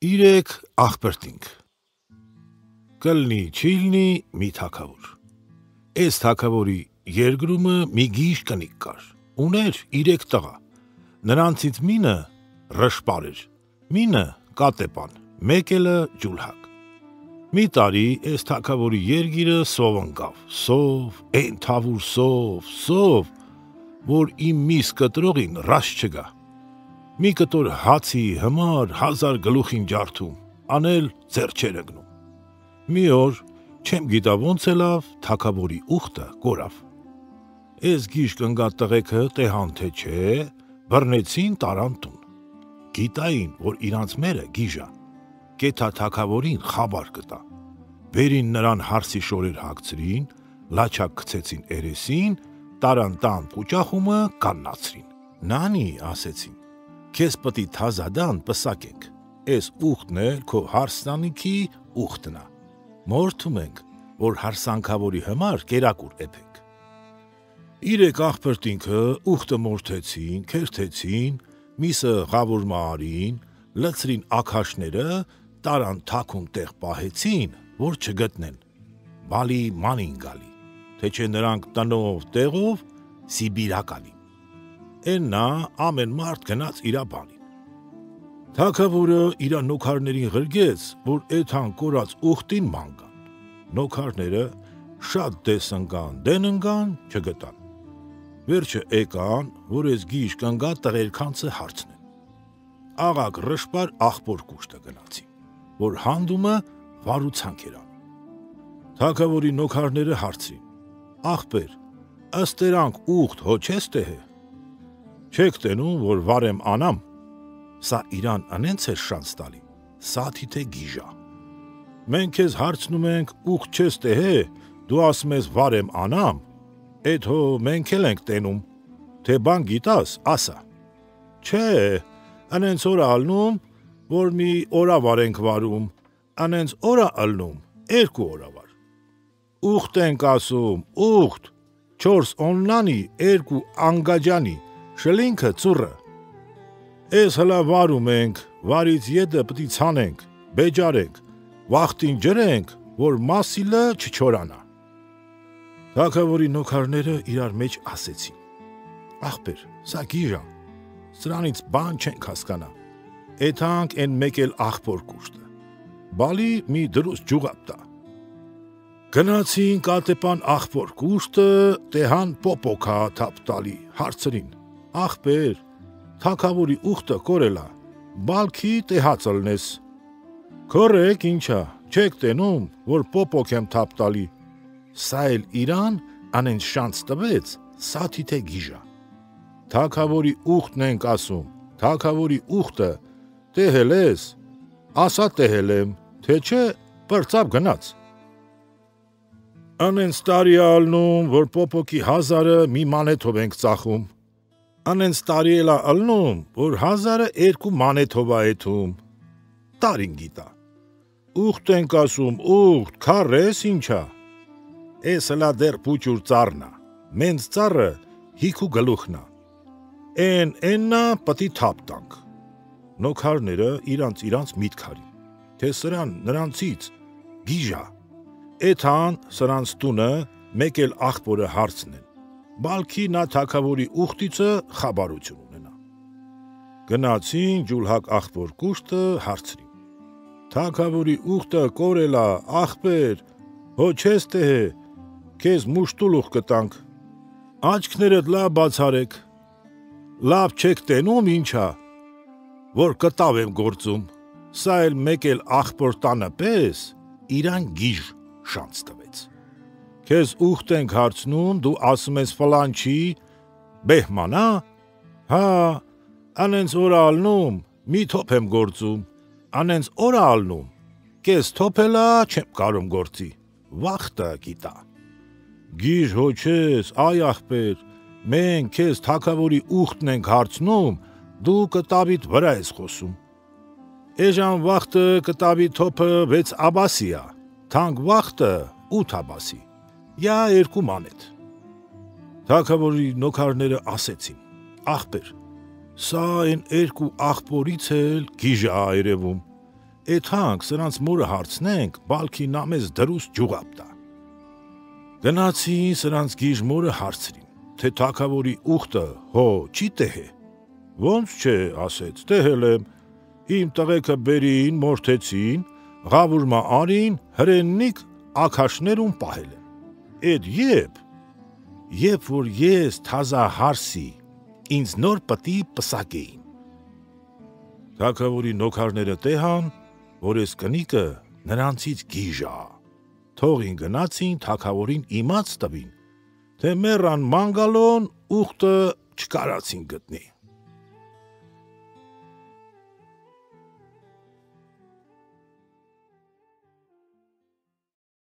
Իրեք աղբրտինք, կլնի չիլնի մի թագավոր, այս թագավորի երկրումը մի գիժ կնիկ կար, ուներ 3 տղա, նրանցից մինը ռշպար էր, մինը կատեպան, մեկելը ջուլհակ, մի տարի այս թագավորի երգիրը սով ընկավ, սով, են թավուր սով, որ իմ միս կտրողին ռաշ չգա, մի կտոր հացի համար 1000 գլուխին ջարդում, անել ձեռ չեր ընկնում, մի օր չեմ գիտա ոնց ելավ թագավորի ուխտը կորավ, այս գիժ կնգա տղեքը տեհան թե չէ, բռնեցին տարան տուն, գիտային, որ իրանց մերը գիժա, կեթա թագավորին խաբար կտա, վերին նրան հարսի շորեր հագցրին, լաչակ գցեցին երեսին, տարան տան փուճախումը կաննացրին, նանի ասեցին, քեզ պտի թազադան պսակենք, այս ուխտն էլ քո հարսանիքի ուխտնա, մորթում ենք, որ հարսանքավորի համար կերակուր էփենք, 3 աղբրտինքը ուխտը մորթեցին, քերթեցին, միսը ղավոր մարին, լցրին աքաշները, տարան թաքուն տեղ պահեցին, որ չգտնեն, բալի մանին գալի, թե չէ նրանք տնով տեղով Սիբիրակալի, են նա ամեն մարդ գնաց իրա բանին, թագավորը իրա նոքարներին ղրգեց, որ էթան կորած ուխտին ման կան, նոքարները շատ դես դեն ընկան, չգտան, վերջը եկան, որ ես գիժ կնգա տղերքանցը հարցնեն, աղակ ռշպար աղբոր կուշտը գնացին, որ հանդումը վարուցանք էր անում, թագավորի նոքարները հարցրին, աղբեր, ըստ էրանք ուխտ հո չես տեհե, չեք տենում, որ վարեմ անամ, սա իրան անենց էր շանց տալի, սա թիթե գիժա, մենք ես հարցնում ենք ուխտ չես տեհե, դու ասում ես վարեմ անամ, էդ հո մենք էլ ենք տենում, թե բան գիտաս, ասա, չէ, անենց օրա ալնում, որ մի օրավար ենք վարում, անենց օրա ալնում, 2 օրավար, ուխտ ենք ասում, ուխտ, 4 օնլանի, 2 անգաջանի, շլինքը ծուրը, ես հլա վարում ենք, վարից ետը պտի ցանենք, բեջարենք, վախտին ջրենք, որ մասիլը չչորանա, թագավորի նոքարները իրար մեջ ասեցին, աղբեր, սա գիժա, սրանից բան չենք հասկանա, էթանք են մեկ էլ աղբոր կուշտը, բալի մի դրուս ջուղապտա, գնացին կատեպան աղբոր կուշտը, տեհան պոպոքա թապտալի, հարցրին, աղբեր, թագավորի ուխտը կորելա, բալքի տեհաց ըլնես, քորեք ինչա, չեք տենում, որ պոպոք եմ թապտալի, սա էլ իրան անենց շանց տվեց, սա թիթե գիժա, թագավորի ուխտն ենք ասում, թագավորի ուխտը, տեհել ես, ասա տեհել եմ, թե չէ պրծապ գնաց, անենց տարի ալնում, որ պոպոքի 1000-ը մի մանեթով ենք ծախում, անենց տարի էլա ալնում, որ 1000-ը 2 մանեթով այթում, տարին գիտա, ուխտ ենք ասում, ուխտ, քարես ինչա, ես հլա դեր պուճուր ծառնա, մենց ծառը հիքու գլուխնա, եննա պտի թապ տանք, նոքարները իրանց միտքարին, թե սրան նրանցից գիժա, էթան սրանց տունը մեկ էլ աղբորը հարցնեն, բալքի նա թագավորի ուխտիցը խաբարություն ունենա, գնացին ջուլհակ աղբոր կուշտը հարցրին, թագավորի ուխտը կորելա, աղբեր, հո չես տեհե, քեզ մուշտուլուխ կտանք, աչքներդ լավ բացարեք, լավ չեք տենում ինչա, որ կտավ եմ գործում, սա էլ մեկ էլ աղբոր տանը պես, իրան գիժ շանց տվեց, քեզ ուխտ ենք հարցնում, դու ասում ես ֆլանչի, բեհմանա, հա, անենց օրա ալնում, մի թոփ եմ գործում, անենց օրա ալնում, կես թոփելա չեմ կարում գործի, վախտը գիտա, գիժ հո չես, այ աղբեր, մենք քեզ թագավորի ուխտն ենք հարցնում, դու կտավիդ վրա ես խոսում, էժան վախտը կտավի թոփը 6 աբասիա, թանկ վախտը 8 աբասի, յա 2 մանեթ, թագավորի նոքարները ասեցին, աղբեր, սա են 2 աղբորից էլ գիժ ա երևում, Էթանք սրանց մորը հարցնենք, բալքի նա մեզ դրուս ջուղապ տա։ Գնացին սրանց գիժ մորը հարցրին, թե թագավորի ուխտը հո չի տեհե։ Ոնց չէ, ասեց, տեհել եմ, իմ տղեկը բերին, մորթեցին, ղավուրմա արին, հրեննիկ ակաշներում պահել եմ։ Էդ երբ որ ես թազա հարսի, ինձ նոր պտի պսակեին։ Թագավորի նոքարները տեհան, որ ես կնիկը նրանցից գիժա։ Թողին գնացին թագավորին իմաց տվին, թե մեռան մանգալոն ուխտը չկարացին գտնի։